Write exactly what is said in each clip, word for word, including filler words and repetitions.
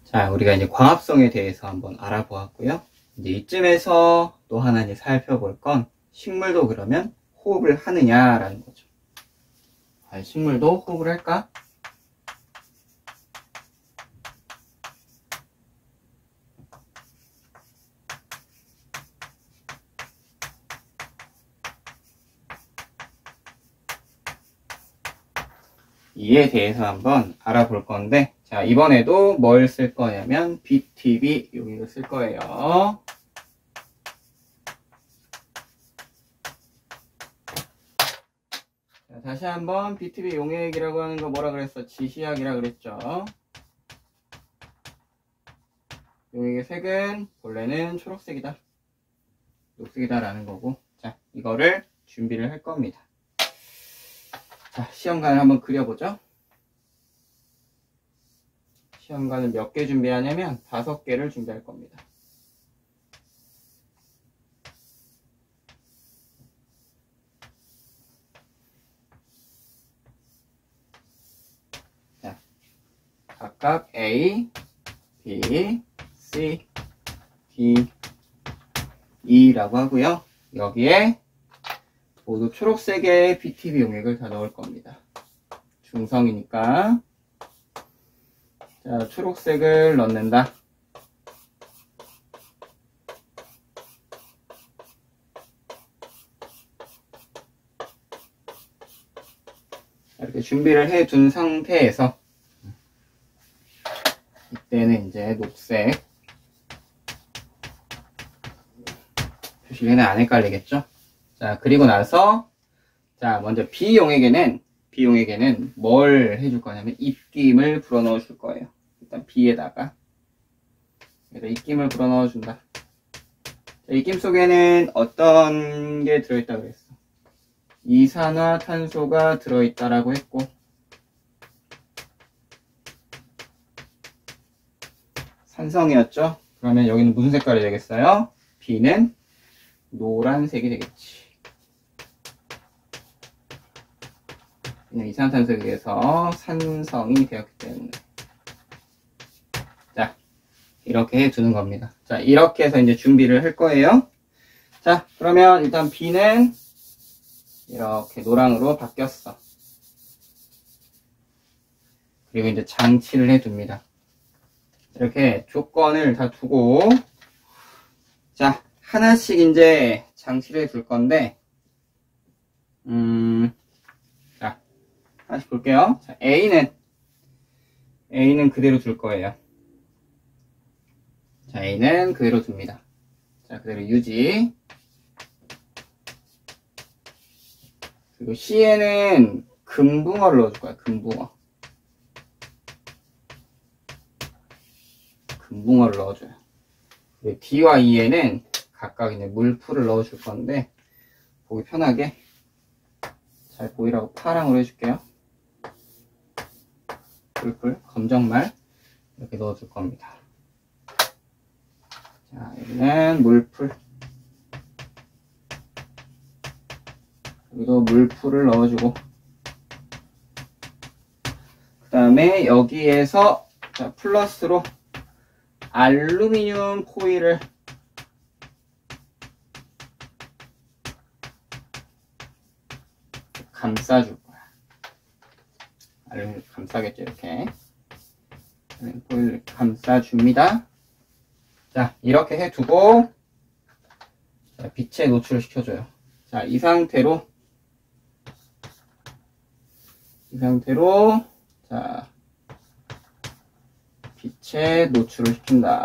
자, 우리가 이제 광합성에 대해서 한번 알아보았고요. 이제 이쯤에서 또 하나 이제 살펴볼 건 식물도 그러면 호흡을 하느냐라는 거죠. 아, 식물도 호흡을 할까? 이에 대해서 한번 알아볼 건데, 자, 이번에도 뭘 쓸 거냐면 비티비 용액을 쓸 거예요. 자, 다시 한번 비티비 용액이라고 하는 거 뭐라 그랬어? 지시약이라 그랬죠. 용액의 색은 본래는 초록색이다, 녹색이다 라는 거고, 자, 이거를 준비를 할 겁니다. 자, 시험관을 한번 그려보죠. 시험관을 몇 개 준비하냐면 다섯 개를 준비할 겁니다. 자, 각각 A, B, C, D, E라고 하고요. 여기에 모두 초록색의 비티비 용액을 다 넣을 겁니다. 중성이니까. 자, 초록색을 넣는다. 이렇게 준비를 해 둔 상태에서 이때는 이제 녹색 표시에는 안 헷갈리겠죠? 자, 그리고 나서 자, 먼저 B용액에는 B용액에는 뭘 해줄 거냐면 입김을 불어 넣어 줄 거예요. 일단 B에다가 여기다 입김을 불어 넣어 준다. 자, 입김 속에는 어떤 게 들어있다고 그랬어? 이산화탄소가 들어있다라고 했고, 산성이었죠? 그러면 여기는 무슨 색깔이 되겠어요? B는 노란색이 되겠지. 그냥 이산화탄소에 의해서 산성이 되었기 때문에. 자, 이렇게 해 두는 겁니다. 자, 이렇게 해서 이제 준비를 할 거예요. 자, 그러면 일단 B는 이렇게 노랑으로 바뀌었어. 그리고 이제 장치를 해 둡니다. 이렇게 조건을 다 두고, 자, 하나씩 이제 장치를 해 둘 건데, 음, 자, 하나씩 볼게요. 자, A는, A는 그대로 둘 거예요. 자, A는 그대로 둡니다. 자, 그대로 유지. 그리고 C에는 금붕어를 넣어줄 거야, 금붕어. 금붕어를 넣어줘요. 그리고 D와 E에는 각각 이제 물풀을 넣어줄 건데, 보기 편하게 잘 보이라고 파랑으로 해줄게요. 물풀, 검정말 이렇게 넣어줄 겁니다. 자, 여기는 물풀. 여기도 물풀을 넣어주고, 그 다음에 여기에서 자, 플러스로 알루미늄 포일을 감싸줄 거야. 알루미늄 감싸겠죠, 이렇게. 포일을 감싸줍니다. 자, 이렇게 해두고, 자, 빛에 노출을 시켜줘요. 자, 이 상태로, 이 상태로, 자, 빛에 노출을 시킨다.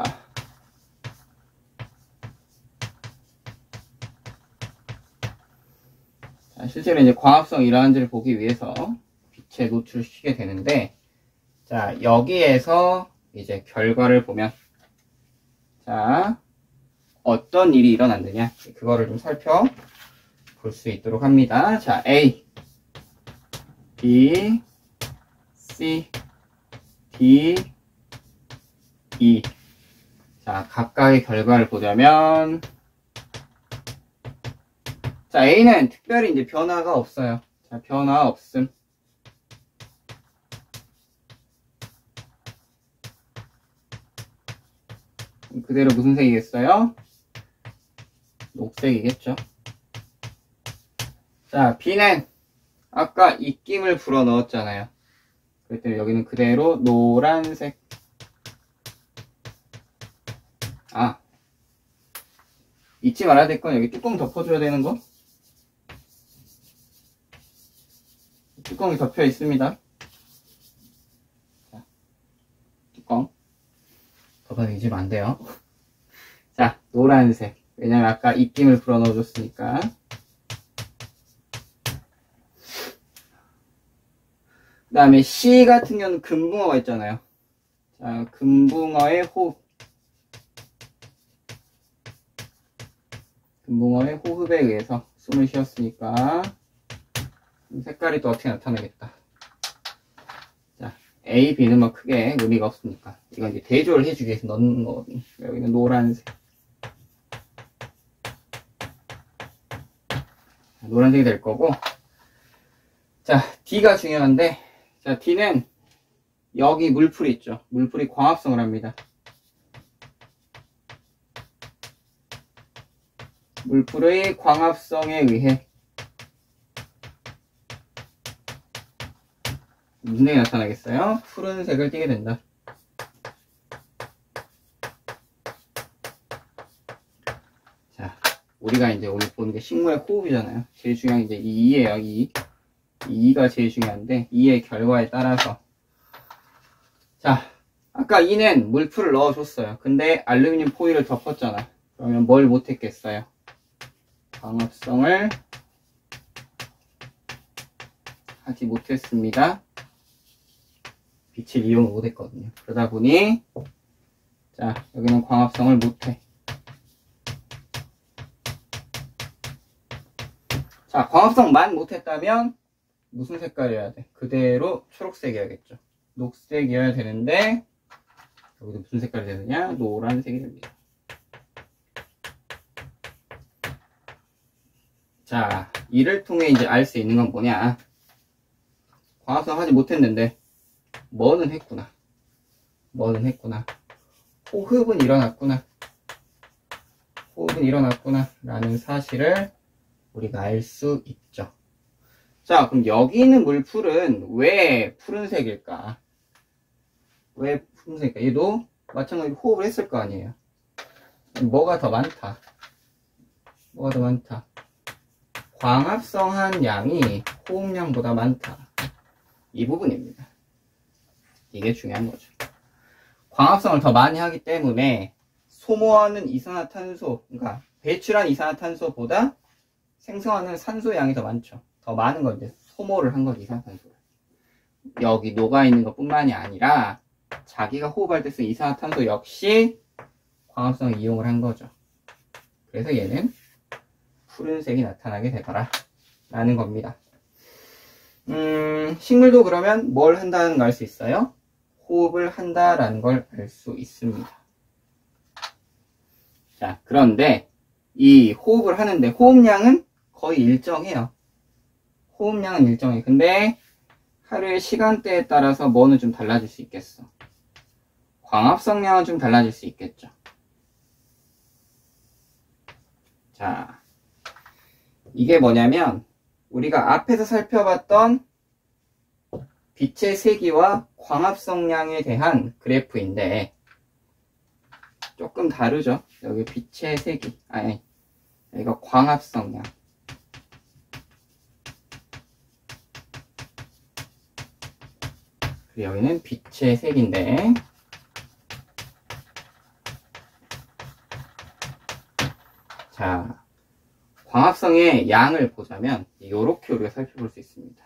자, 실제로 이제 광합성 이러한지를 보기 위해서 빛에 노출을 시키게 되는데, 자, 여기에서 이제 결과를 보면, 자, 어떤 일이 일어난느냐, 그거를 좀 살펴볼 수 있도록 합니다. 자, A, B, C, D, E. 자, 각각의 결과를 보자면, 자, A는 특별히 이제 변화가 없어요. 자, 변화 없음. 그대로 무슨 색이겠어요? 녹색이겠죠. 자, B는 아까 입김을 불어 넣었잖아요. 그렇기 때문에 여기는 그대로 노란색. 아, 잊지 말아야 될 건 여기 뚜껑 덮어줘야 되는 거. 뚜껑이 덮여 있습니다. 자, 뚜껑 덮어서 잊으면 안 돼요. 자, 노란색. 왜냐면 아까 입김을 불어 넣어줬으니까. 그 다음에 C 같은 경우는 금붕어가 있잖아요. 자, 금붕어의 호흡. 금붕어의 호흡에 의해서 숨을 쉬었으니까 색깔이 또 어떻게 나타나겠다. 자, A, B는 뭐 크게 의미가 없으니까 이건 이제 대조를 해주기 위해서 넣는 거거든요. 여기는 노란색. 노란색이 될 거고. 자, D가 중요한데, 자, D는 여기 물풀이 있죠. 물풀이 광합성을 합니다. 물풀의 광합성에 의해 무슨 색이 나타나겠어요? 푸른색을 띠게 된다. 자, 우리가 이제 오늘 보는 게 식물의 호흡이잖아요. 제일 중요한 게 이제 이 이예요. 이. 이 이가 제일 중요한데 이의 결과에 따라서, 자, 아까 이는 물풀을 넣어줬어요. 근데 알루미늄 포일을 덮었잖아. 그러면 뭘 못했겠어요? 광합성을 하지 못했습니다. 빛을 이용을 못했거든요. 그러다 보니, 자, 여기는 광합성을 못해. 자, 광합성만 못했다면 무슨 색깔이어야 돼? 그대로 초록색이어야겠죠. 녹색이어야 되는데 여기도 무슨 색깔이 되느냐? 노란색이 됩니다. 자, 이를 통해 이제 알 수 있는 건 뭐냐? 광합성 하지 못했는데 뭐는 했구나. 뭐는 했구나. 호흡은 일어났구나. 호흡은 일어났구나. 라는 사실을 우리가 알 수 있죠. 자, 그럼 여기 있는 물풀은 왜 푸른색일까? 왜 푸른색일까? 얘도 마찬가지로 호흡을 했을 거 아니에요. 뭐가 더 많다? 뭐가 더 많다? 광합성한 양이 호흡량보다 많다. 이 부분입니다. 이게 중요한 거죠. 광합성을 더 많이 하기 때문에 소모하는 이산화탄소, 그러니까 배출한 이산화탄소보다 생성하는 산소 양이 더 많죠. 더 많은 걸 이제 소모를 한 거지, 이산화탄소를. 여기 녹아있는 것 뿐만이 아니라 자기가 호흡할 때 쓴 이산화탄소 역시 광합성을 이용을 한 거죠. 그래서 얘는 푸른색이 나타나게 되더라 라는 겁니다. 음, 식물도 그러면 뭘 한다는 걸 알 수 있어요? 호흡을 한다라는 걸 알 수 있습니다. 자, 그런데 이 호흡을 하는데 호흡량은 거의 일정해요. 호흡량은 일정해. 근데 하루의 시간대에 따라서 뭐는 좀 달라질 수 있겠어. 광합성량은 좀 달라질 수 있겠죠. 자, 이게 뭐냐면 우리가 앞에서 살펴봤던 빛의 세기와 광합성량에 대한 그래프인데 조금 다르죠. 여기 빛의 세기, 아니 여기가 광합성량. 그리고 여기는 빛의 색인데, 자, 광합성의 양을 보자면 이렇게 우리가 살펴볼 수 있습니다.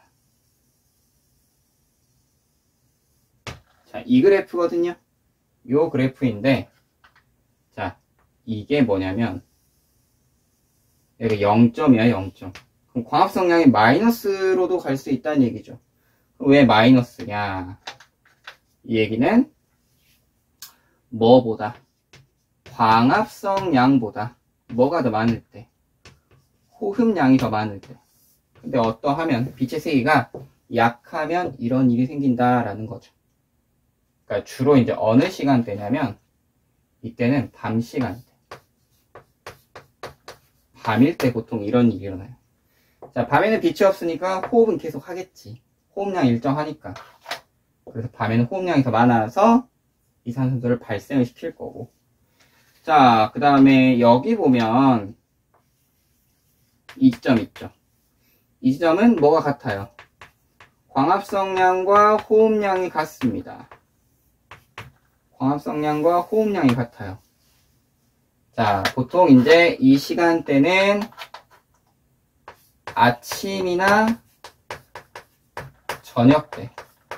자, 이 그래프거든요. 이 그래프인데, 자, 이게 뭐냐면 여기가 영 점이야, 영 점. 그럼 광합성량이 마이너스로도 갈 수 있다는 얘기죠. 왜 마이너스냐? 이 얘기는 뭐보다? 광합성량보다 뭐가 더 많을 때? 호흡량이 더 많을 때. 근데 어떠하면 빛의 세기가 약하면 이런 일이 생긴다라는 거죠. 그러니까 주로 이제 어느 시간대냐면 이때는 밤 시간대. 밤일 때 보통 이런 일이 일어나요. 자, 밤에는 빛이 없으니까 호흡은 계속 하겠지. 호흡량 일정하니까. 그래서 밤에는 호흡량이 더 많아서 이산화탄소를 발생을 시킬 거고. 자, 그 다음에 여기 보면 이 지점 있죠. 이 지점은 뭐가 같아요? 광합성량과 호흡량이 같습니다. 광합성량과 호흡량이 같아요. 자, 보통 이제 이 시간대는 아침이나 저녁 때.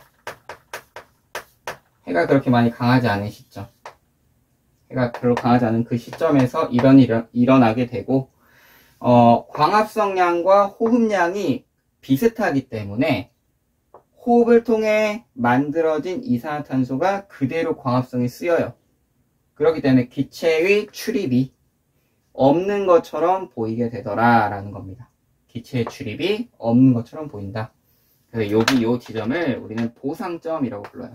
해가 그렇게 많이 강하지 않은 시점. 해가 별로 강하지 않은 그 시점에서 이런 일이 일어나게 되고, 어, 광합성량과 호흡량이 비슷하기 때문에 호흡을 통해 만들어진 이산화탄소가 그대로 광합성에 쓰여요. 그렇기 때문에 기체의 출입이 없는 것처럼 보이게 되더라 라는 겁니다. 기체의 출입이 없는 것처럼 보인다. 그래서 여기 이 지점을 우리는 보상점이라고 불러요.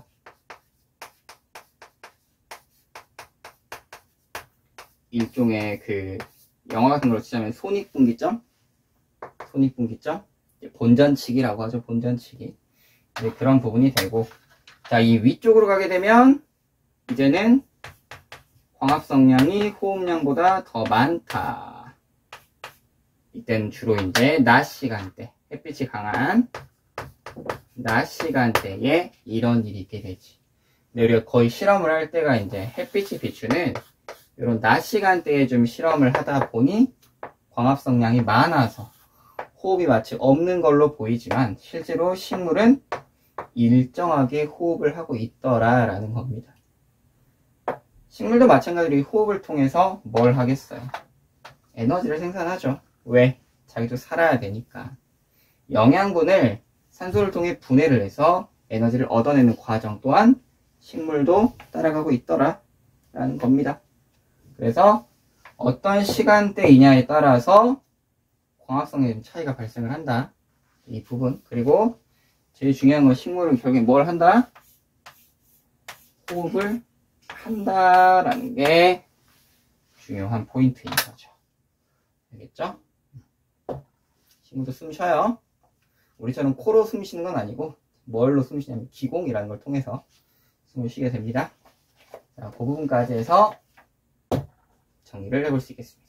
일종의 그 영화 같은 걸로 치자면 손익분기점? 손익분기점? 본전치기라고 하죠. 본전치기. 네, 그런 부분이 되고, 자, 이 위쪽으로 가게 되면 이제는 광합성량이 호흡량보다 더 많다. 이때는 주로 이제 낮 시간대, 햇빛이 강한 낮 시간대에 이런 일이 있게 되지. 근데 우리가 거의 실험을 할 때가 이제 햇빛이 비추는 이런 낮 시간대에 좀 실험을 하다 보니 광합성량이 많아서 호흡이 마치 없는 걸로 보이지만 실제로 식물은 일정하게 호흡을 하고 있더라 라는 겁니다. 식물도 마찬가지로 이 호흡을 통해서 뭘 하겠어요? 에너지를 생산하죠. 왜? 자기도 살아야 되니까. 영양분을 산소를 통해 분해를 해서 에너지를 얻어내는 과정 또한 식물도 따라가고 있더라 라는 겁니다. 그래서 어떤 시간대이냐에 따라서 광합성에 좀 차이가 발생을 한다. 이 부분. 그리고 제일 중요한 건 식물은 결국에 뭘 한다? 호흡을 한다라는 게 중요한 포인트인 거죠. 알겠죠? 식물도 숨 쉬어요. 우리처럼 코로 숨 쉬는 건 아니고 뭘로 숨 쉬냐면 기공이라는 걸 통해서 숨을 쉬게 됩니다. 자, 그 부분까지 해서 정리를 해볼 수 있겠습니다.